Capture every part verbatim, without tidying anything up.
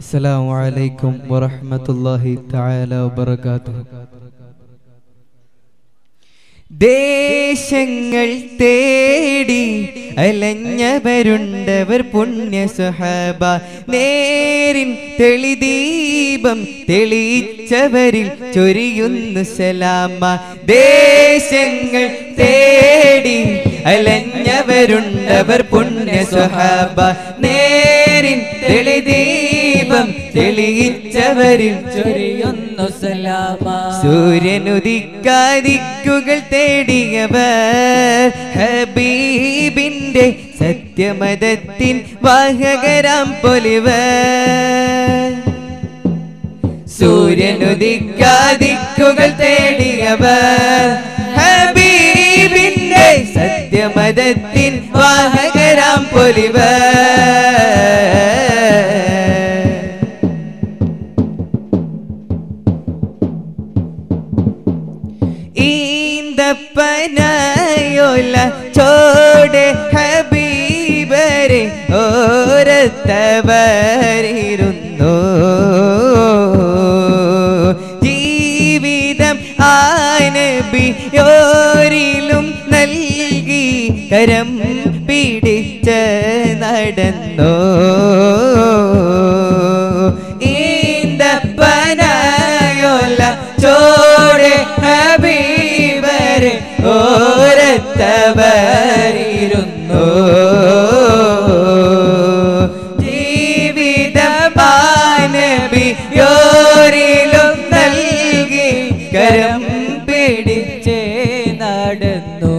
അസ്സലാമു അലൈക്കും വറഹ്മത്തുള്ളാഹി തആല വബറകാതുഹു. ദേശങ്ങൾ തേടി അലഞ്ഞവരുണ്ടവർ പുണ്യ സ്വഹാബ, നേരിൻ തെളിദീപം തെളിയിച്ചവരിൽ ചൊരിയുന്നു സലാമ. ദേശങ്ങൾ തേടി അലഞ്ഞവരുണ്ടവർ പുണ്യ സ്വഹാബ, നേരിൻ തെളിദീപം തെളിയിച്ചവരിൽ ചൊരിയുന്നു സലാമ. സൂര്യനുദിക്കാദിക്കുകൾ തേടിയവർ ഹബീബിന്റെ സത്യമതത്തിൻ വാഹകരാം പൊലിവർ. സൂര്യനുദിക്കാദിക്കുകൾ തേടിയവർ ഹബീബിന്റെ സത്യമതത്തിൻ വാഹകരാം പൊലിവർ. ഈന്തപ്പനയോല ചോടെ ഹബീബരെ ഓരത്തവരിരുന്നു. ജീവിതം ആ നബിയോരിലും നൽകി കരം പിടിച്ച് നടന്നു. ഈന്തപ്പനയോല ചോടെ ഹബീബരെ ഓരത്തവരിരുന്നു. ജീവിതമാനബിയോരിലും നൽകി കരം പിടിച്ച് നടന്നു.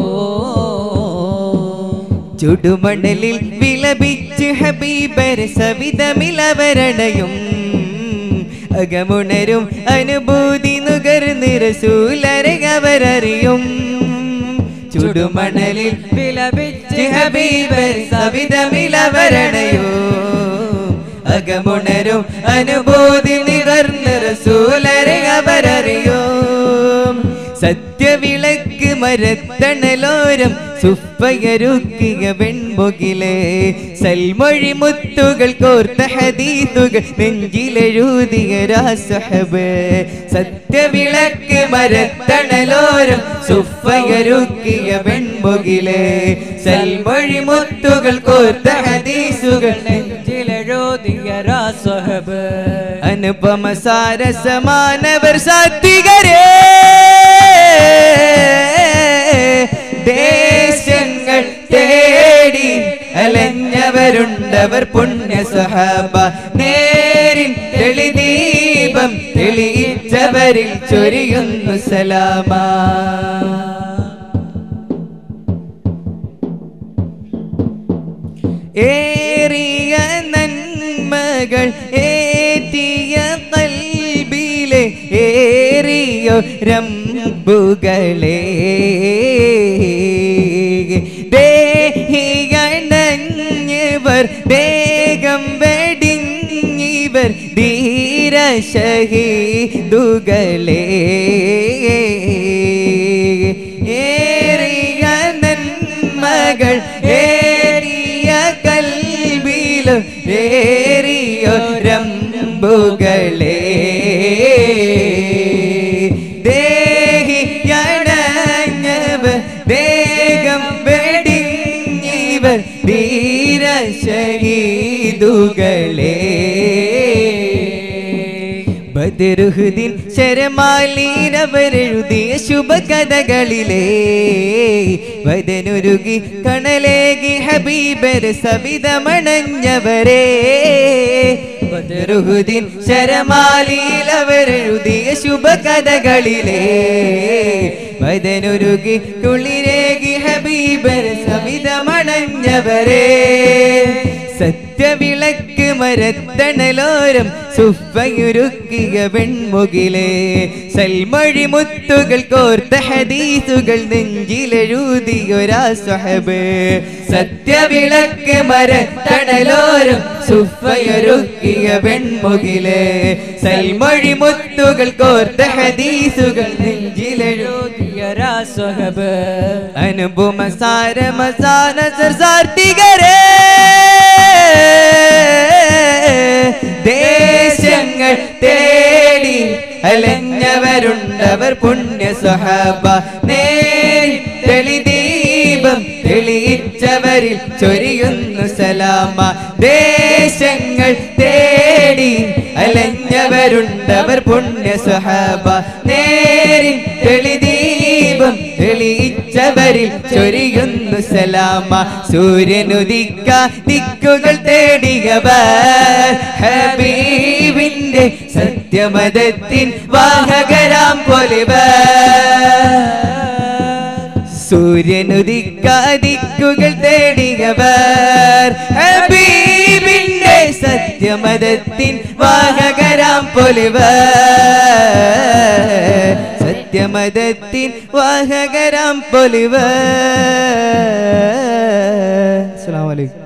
ചുടുമണലിൽ വിലപിച്ച് ഹബീബർ സവിതമിലവരണയും അകമുണരും അനുഭൂതി നുകർന്ന് റസൂലരെ അവരറിയും. ചുടുമണലിൽ വിലപിച്ച് ഹബീബർ സവിതമിലവരണയും അകമുണരും അനുഭൂതി നുകർന്ന് റസൂലരെ അവരറിയും. സത്യവിളക്ക് മരത്തണലോരം സുഫയരുക്കിയ വെൺമുകിലേ, സൽമൊഴി മുത്തുകൾ കോർത്ത ഹദീസുകൾ നെഞ്ചിലെഴുതിയ രാസഹബ്. സത്യവിളക്ക് മരത്തണലോരം സുഫയരുക്കിയ വെൺമുകിലേ, സൽമൊഴി മുത്തുകൾ കോർത്ത ഹദീസുകൾ നെഞ്ചിലെഴുതിയ രാസഹബ്. അനുപമ സാരസമാനവർ സാത്വികരേ, ദേശങ്ങൾ തേടി അലഞ്ഞവരുണ്ടവർ പുണ്യ സ്വഹാബ, നേരിൻ തെളിദീപം തെളിയിച്ചവരിൽ ചൊരിയുന്നു സലാമ. ഏറിയ നന്മകൾ ഏറ്റിയ ഖൽബിലെ ഏറിയോ രംബുകളെ, ദേഹിയണഞ്ഞവർ വേഗം വെടിഞ്ഞിവർ ധീരശഹീദുകളെ. ഏറിയ നന്മകൾ ഏറിയ കൽബിലും ഏറിയോ രംബുകളെ, വേഗം വെടിഞ്ഞിവർ ധീരശഹീദുകളെ. ബദറുഹുദിൻ ശരമാലീനവരെഴുതിയ ശുഭകഥകളിലേ, വദനുരുകി കണലേകി ഹബീബർ സവിതമണഞ്ഞവരേ. ബദറുഹുദിൻ ശരമാലീലവരെഴുതിയ ശുഭകഥകളിലേ, വദനുരുകി കുളിരേകി ഹബീബർ സവിതമണഞ്ഞവരേ. സത്യവിളക്ക് മരത്തണലോരം സുഫയുരുക്കിയ വെൺമുകിലേ, സൽമൊഴി മുത്തുകൾ കോർത്ത ഹദീസുകൾ നെഞ്ചിലെഴുതിയൊരാ സ്വഹബ്. സത്യവിളക്ക് മരത്തണലോരം സുഫയുരുക്കിയ വെൺമുകിലേ, സൽമൊഴി മുത്തുകൾ കോർത്ത ഹദീസുകൾ നെഞ്ചിലെഴുതിയൊരാ സ്വഹബ്. അനുപമ സാരമസാന സാർത്തികരേ, ദേശങ്ങൾ തേടി അലഞ്ഞവരുണ്ടവർ പുണ്യ സ്വഹാബ നേരി തെളിദീപം തെളിയിച്ചവരിൽ ചൊരിയുന്നു സലാമ ദേശങ്ങൾ തേടി അലഞ്ഞവരുണ്ടവർ പുണ്യ സ്വഹാബ നേരി തെളിദീപം തെളിയിച്ചവരിൽ ചൊരിയുന്നു സലാമ സൂര്യനുദിക്ക ദിക്കുകൾ തേടിയവർ ഹബീബിന്റെ സത്യമതത്തിൻ വാഹകരാം പോലിവർ സൂര്യനുദിക്ക ദിക്കുകൾ തേടിയവർ ഹബീബിന്റെ സത്യമതത്തിൻ വാഹകരാം പോലിവർ സത്യമതത്തിൻ വാഹകരാം പോലിവർ. അസ്സലാമു അലൈക്കും.